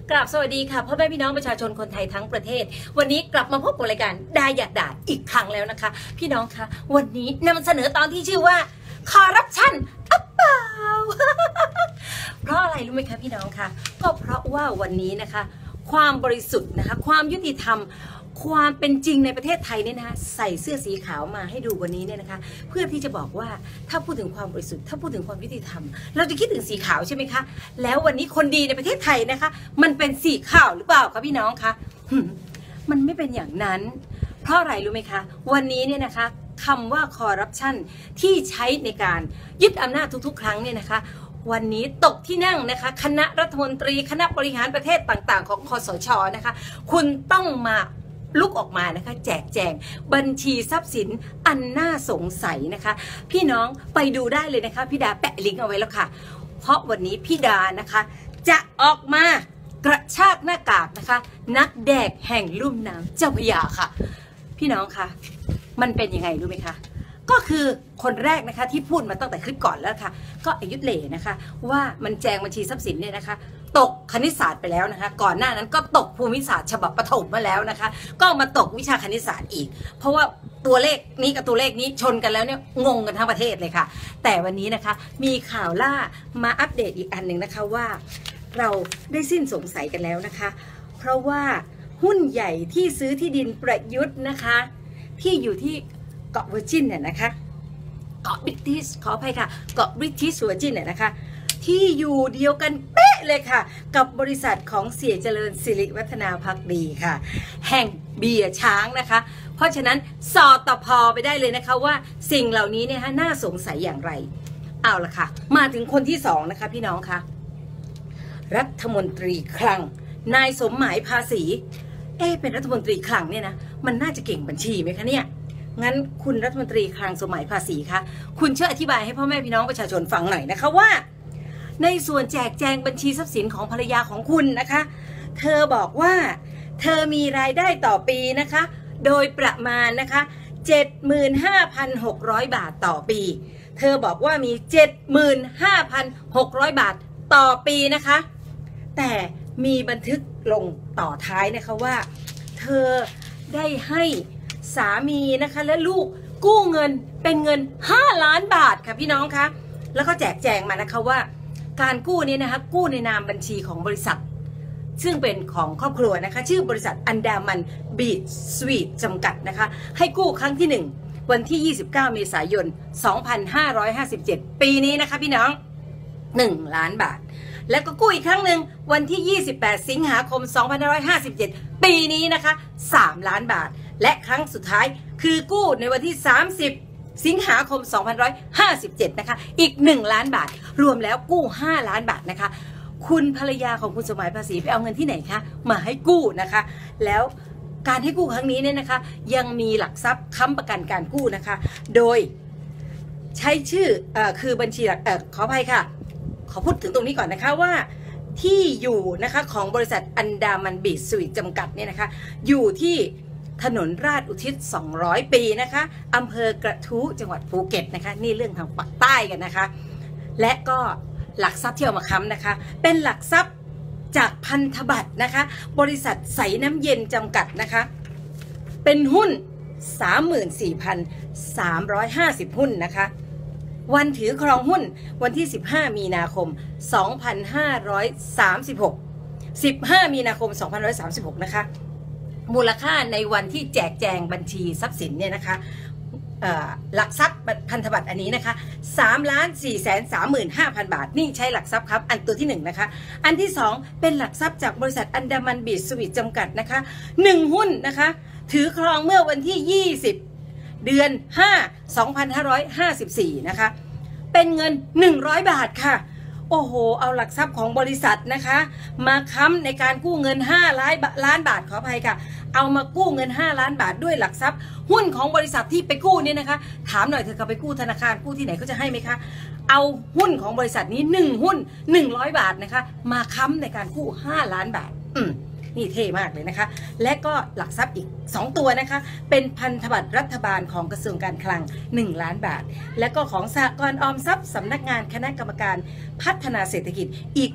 กราบสวัสดีค่ะพ่อแม่พี่น้องประชาชนคนไทยทั้งประเทศวันนี้กลับมาพบกับรายการดาหยาดด่าอีกครั้งแล้วนะคะพี่น้องคะวันนี้นำเสนอตอนที่ชื่อว่าคอร์รัปชันอัปเปล่า เพราะอะไรรู้ไหมคะพี่น้องคะก็เพราะว่าวันนี้นะคะความบริสุทธิ์นะคะความยุติธรรมความเป็นจริงในประเทศไทยเนี่ยนะคะใส่เสื้อสีขาวมาให้ดูวันนี้เนี่ยนะคะเพื่อที่จะบอกว่าถ้าพูดถึงความบริสุทธิ์ถ้าพูดถึงความยุติธรรมเราจะคิดถึงสีขาวใช่ไหมคะแล้ววันนี้คนดีในประเทศไทยนะคะมันเป็นสีขาวหรือเปล่าคะพี่น้องคะมันไม่เป็นอย่างนั้นเพราะอะไรรู้ไหมคะวันนี้เนี่ยนะคะคำว่าคอร์รัปชันที่ใช้ในการยึดอำนาจทุกๆครั้งเนี่ยนะคะวันนี้ตกที่นั่งนะคะคณะรัฐมนตรีคณะบริหารประเทศต่างๆของคสช.นะคะคุณต้องมาลุกออกมานะคะแจกแจงบัญชีทรัพย์สินอันน่าสงสัยนะคะพี่น้องไปดูได้เลยนะคะพี่ดาแปะลิงก์เอาไว้แล้วค่ะเพราะวันนี้พี่ดานะคะจะออกมากระชากหน้ากากนะคะนักแดกแห่งลุ่มน้ำเจ้าพระยาค่ะพี่น้องคะมันเป็นยังไงรู้ไหมคะก็คือคนแรกนะคะที่พูดมาตั้งแต่คลิปก่อนแล้วค่ะก็อยุธเลนะคะว่ามันแจงบัญชีทรัพย์สินเนี่ยนะคะตกคณิตศาสตร์ไปแล้วนะคะก่อนหน้านั้นก็ตกภูมิศาสตร์ฉบับประถมมาแล้วนะคะก็มาตกวิชาคณิตศาสตร์อีกเพราะว่าตัวเลขนี้กับตัวเลขนี้ชนกันแล้วเนี่ยงงกันทั้งประเทศเลยค่ะแต่วันนี้นะคะมีข่าวล่ามาอัปเดตอีกอันหนึ่งนะคะว่าเราได้สิ้นสงสัยกันแล้วนะคะเพราะว่าหุ้นใหญ่ที่ซื้อที่ดินประยุทธ์นะคะที่อยู่ที่เกาะเวอร์จินเนี่ยนะคะเกาะบริติชขออภัยค่ะเกาะบริติชเวอร์จินเนี่ยนะคะที่อยู่เดียวกันเป๊ะเลยค่ะกับบริษัทของเสียเจริญสิริวัฒนาภักดีค่ะแห่งเบียร์ช้างนะคะเพราะฉะนั้นสอตพไปได้เลยนะคะว่าสิ่งเหล่านี้เนี่ยน่าสงสัยอย่างไรเอาละค่ะมาถึงคนที่สองนะคะพี่น้องคะรัฐมนตรีคลังนายสมหมายภาษีเป็นรัฐมนตรีคลังเนี่ยนะมันน่าจะเก่งบัญชีไหมคะเนี่ยงั้นคุณรัฐมนตรีคลังสมหมายภาษีคะคุณช่วยอธิบายให้พ่อแม่พี่น้องประชาชนฟังหน่อยนะคะว่าในส่วนแจกแจงบัญชีทรัพย์สินของภรรยาของคุณนะคะเธอบอกว่าเธอมีรายได้ต่อปีนะคะโดยประมาณนะคะ 75,600 บาทต่อปีเธอบอกว่ามี 75,600 บาทต่อปีนะคะแต่มีบันทึกลงต่อท้ายนะคะว่าเธอได้ให้สามีนะคะและลูกกู้เงินเป็นเงิน5 ล้านบาทค่ะพี่น้องคะแล้วก็แจกแจงมานะคะว่าการกู้นี้นะคะกู้ในนามบัญชีของบริษัทซึ่งเป็นของครอบครัวนะคะชื่อบริษัทอันดามันบีชสวีทจำกัดนะคะให้กู้ครั้งที่1วันที่29 เมษายน 2557 ปีนี้นะคะพี่น้อง1 ล้านบาทแล้วก็กู้อีกครั้งหนึ่งวันที่28 สิงหาคม 2557 ปีนี้นะคะ3 ล้านบาทและครั้งสุดท้ายคือกู้ในวันที่30 สิงหาคม 2557 นะคะอีก1 ล้านบาทรวมแล้วกู้5 ล้านบาทนะคะคุณภรรยาของคุณสมหมายภาษีไปเอาเงินที่ไหนคะมาให้กู้นะคะแล้วการให้กู้ครั้งนี้เนี่ยนะคะยังมีหลักทรัพย์ค้ำประกันการกู้นะคะโดยใช้ชื่อคือบัญชีขออภัยค่ะขอพูดถึงตรงนี้ก่อนนะคะว่าที่อยู่นะคะของบริษัทอันดามันบีชสวีทจำกัดเนี่ยนะคะอยู่ที่ถนนราชอุทิศ200 ปีนะคะอำเภอกระทู้จังหวัดภูเก็ตนะคะนี่เรื่องทางปากใต้กันนะคะและก็หลักทรัพย์ที่เอามาค้ำนะคะเป็นหลักทรัพย์จากพันธบัตรนะคะบริษัทใสน้ำเย็นจำกัดนะคะเป็นหุ้น 34,350 หุ้นนะคะวันถือครองหุ้นวันที่15 มีนาคม 2536 15 มีนาคม 2536 นะคะมูลค่าในวันที่แจกแจงบัญชีทรัพย์สินเนี่ยนะคะหลักทรัพย์พันธบัตรอันนี้นะคะ 3,435,000 บาทนี่ใช้หลักทรัพย์ครับอันตัวที่1นะคะอันที่2เป็นหลักทรัพย์จากบริษัทอันดามันบีชสวีทจำกัดนะคะ1หุ้นนะคะถือครองเมื่อวันที่20 เดือน 5 2554 นะคะเป็นเงิน100 บาทค่ะโอ้โหเอาหลักทรัพย์ของบริษัทนะคะมาค้ำในการกู้เงิน5 ล้านบาทขออภัยค่ะเอามากู้เงิน5 ล้านบาทด้วยหลักทรัพย์หุ้นของบริษัทที่ไปกู้เนี่ยนะคะถามหน่อยเธอไปกู้ธนาคารกู้ที่ไหนเขาจะให้ไหมคะเอาหุ้นของบริษัทนี้1 หุ้น100 บาทนะคะมาค้ำในการกู้5 ล้านบาทนี่เท่มากเลยนะคะและก็หลักทรัพย์อีก2ตัวนะคะเป็นพันธบัตรรัฐบาลของกระทรวงการคลัง1 ล้านบาทและก็ของสหกรณ์ออมทรัพย์สำนักงานคณะกรรมการพัฒนาเศรษฐกิจอีก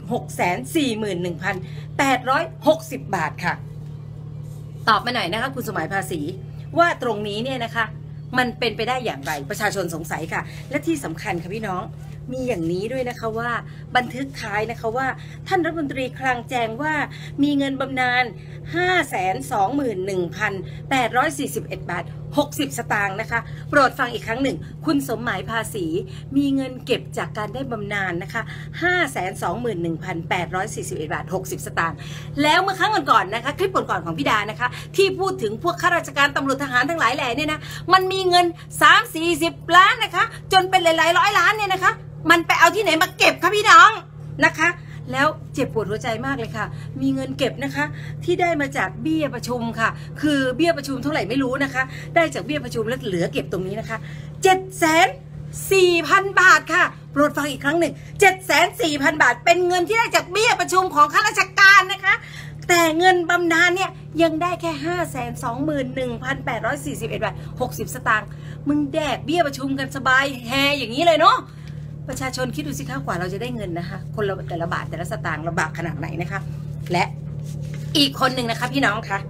641,860 บาทค่ะตอบมาหน่อยนะคะคุณสมัยภาษีว่าตรงนี้เนี่ยนะคะมันเป็นไปได้อย่างไรประชาชนสงสัยค่ะและที่สำคัญค่ะพี่น้องมีอย่างนี้ด้วยนะคะว่าบันทึกท้ายนะคะว่าท่านรัฐมนตรีคลังแจ้งว่ามีเงินบำนาญ 521,841 บาท 60 สตางค์นะคะโปรดฟังอีกครั้งหนึ่งคุณสมหมายภาษีมีเงินเก็บจากการได้บำนาญนะคะ 521,841 บาท 60 สตางค์แล้วเมื่อครั้งก่อนๆนะคะคลิปก่อนๆของพี่ดานะคะที่พูดถึงพวกข้าราชการตำรวจทหารทั้งหลายแหล่เนี่ยนะมันมีเงิน 3-40 ล้านนะคะจนเป็นหลายๆร้อยล้านเนี่ยนะคะมันไปเอาที่ไหนมาเก็บคะพี่น้องนะคะแล้วเจ็บปวดหัวใจมากเลยค่ะมีเงินเก็บนะคะที่ได้มาจากเบี้ยประชุมค่ะคือเบี้ยประชุมเท่าไหร่ไม่รู้นะคะได้จากเบี้ยประชุมแล้วเหลือเก็บตรงนี้นะคะ 740,000 บาทค่ะโปรดฟังอีกครั้งหนึ่ง 740,000 บาทเป็นเงินที่ได้จากเบี้ยประชุมของข้าราชการนะคะแต่เงินบำนาญเนี่ยยังได้แค่ 521,841 บาท 60 สตางค์มึงแดกเบี้ยประชุมกันสบายแฮอย่างนี้เลยเนาะประชาชนคิดดูสิคะกว่าเราจะได้เงินนะคะคนละแต่ละบาทแต่ละสตางค์ลำบากขนาดไหนนะคะและอีกคนหนึ่งนะคะพี่น้องคะ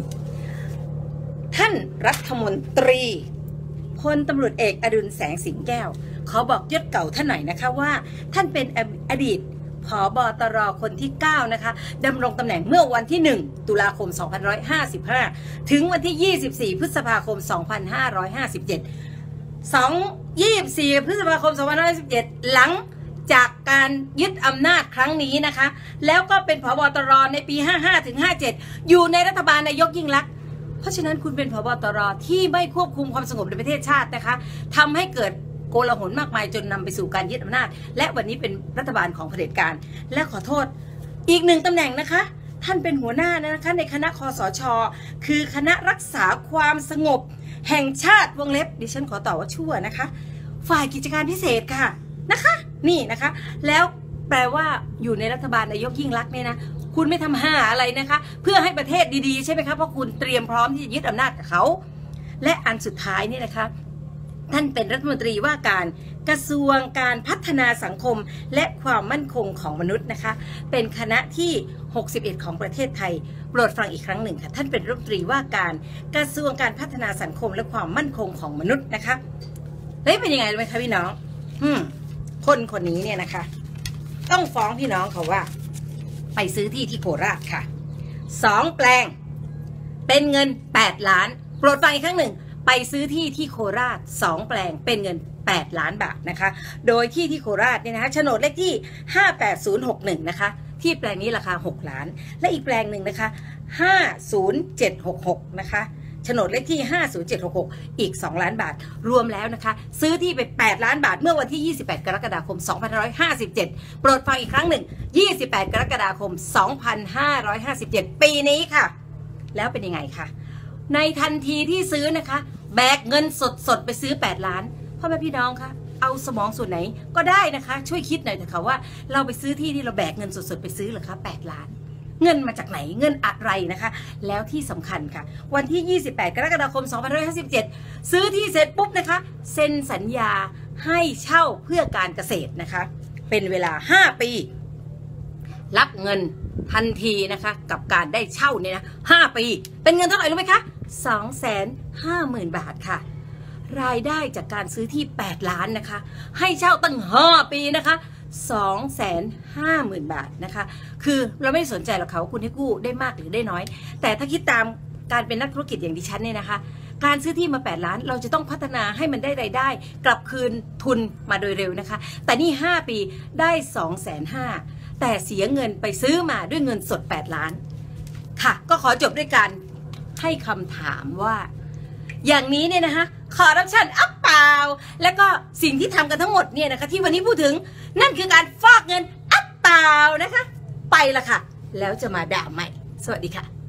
ท่านรัฐมนตรีพลตำรวจเอกอดุลแสงสิงแก้วขอบอกยศเก่าท่านหน่อยนะคะว่าท่านเป็นอดีตผบตรคนที่9นะคะดำรงตำแหน่งเมื่อวันที่1 ตุลาคม 2555ถึงวันที่ 24 พฤษภาคม 2557 24 พฤษภาคม 2517หลังจากการยึดอำนาจครั้งนี้นะคะแล้วก็เป็นผบตรในปี 55 ถึง 57อยู่ในรัฐบาลนายกยิ่งลักษณ์เพราะฉะนั้นคุณเป็นผบตรที่ไม่ควบคุมความสงบในประเทศชาตินะคะทำให้เกิดโกลาหลมากมายจนนำไปสู่การยึดอำนาจและวันนี้เป็นรัฐบาลของเผด็จการและขอโทษอีก1ตำแหน่งนะคะท่านเป็นหัวหน้านะคะในคณะคสช.คือคณะรักษาความสงบแห่งชาติวงเล็บดิฉันขอต่อว่าชั่วนะคะฝ่ายกิจการพิเศษค่ะนะคะนี่นะคะแล้วแปลว่าอยู่ในรัฐบาลนายกยิ่งลักษณ์เนี่ยนะคุณไม่ทำห้าอะไรนะคะเพื่อให้ประเทศดีๆใช่ไหมคะเพราะคุณเตรียมพร้อมที่จะยึดอำนาจกับเขาและอันสุดท้ายเนี่ยนะคะท่านเป็นรัฐมนตรีว่าการกระทรวงการพัฒนาสังคมและความมั่นคงของมนุษย์นะคะเป็นคณะที่61ของประเทศไทยโปรดฟังอีกครั้งหนึ่งค่ะท่านเป็นรัฐมนตรีว่าการกระทรวงการพัฒนาสังคมและความมั่นคงของมนุษย์นะคะแล้วเป็นยังไงรู้ไหมคะพี่น้องคนนี้เนี่ยนะคะต้องฟ้องพี่น้องเขาว่าไปซื้อที่โคราชค่ะ2 แปลงเป็นเงิน8 ล้านโปรดฟังอีกครั้งหนึ่งไปซื้อที่โคราช2 แปลงเป็นเงิน8 ล้านบาทนะคะโดยที่โคราชเนี่ยนะคะโฉนดเลขที่58061นะคะที่แปลงนี้ราคา6 ล้านและอีกแปลงหนึ่งนะคะ50766นะคะโฉนดเลขที่50766อีก2 ล้านบาทรวมแล้วนะคะซื้อที่ไป8 ล้านบาทเมื่อวันที่28 กรกฎาคม 2557โปรดฟังอีกครั้งหนึ่ง28 กรกฎาคม 2557ปีนี้ค่ะแล้วเป็นยังไงคะในทันทีที่ซื้อนะคะแบกเงินสดไปซื้อ8 ล้านพ่อแม่พี่น้องคะเอาสมองส่วนไหนก็ได้นะคะช่วยคิดหน่อยเถอะค่ะว่าเราไปซื้อที่เราแบกเงินสดไปซื้อเหรอคะ8 ล้านเงินมาจากไหนเงินอะไรนะคะแล้วที่สำคัญค่ะวันที่28 กรกฎาคม 2557ซื้อที่เสร็จปุ๊บนะคะเซ็นสัญญาให้เช่าเพื่อการเกษตรนะคะเป็นเวลา5 ปีรับเงินทันทีนะคะกับการได้เช่าเนี่ยนะ5 ปีเป็นเงินเท่าไหร่รู้ไหมคะ 250,000 บาทค่ะรายได้จากการซื้อที่8 ล้านนะคะให้เช่าตั้ง5 ปีนะคะ250,000 บาทนะคะคือเราไม่สนใจหรอกค่ะว่าคุณให้กู้ได้มากหรือได้น้อยแต่ถ้าคิดตามการเป็นนักธุรกิจอย่างดิฉันเนี่ยนะคะการซื้อที่มา8 ล้านเราจะต้องพัฒนาให้มันได้รายได้กลับคืนทุนมาโดยเร็วนะคะแต่นี่5 ปีได้250,000แต่เสียเงินไปซื้อมาด้วยเงินสด8 ล้านค่ะก็ขอจบด้วยการให้คำถามว่าอย่างนี้เนี่ยนะคะคอร์รัปชันอัปเปล่าแล้วก็สิ่งที่ทำกันทั้งหมดเนี่ยนะคะที่วันนี้พูดถึงนั่นคือการฟอกเงินอัปเปล่านะคะไปละค่ะแล้วจะมาด่าใหม่สวัสดีค่ะ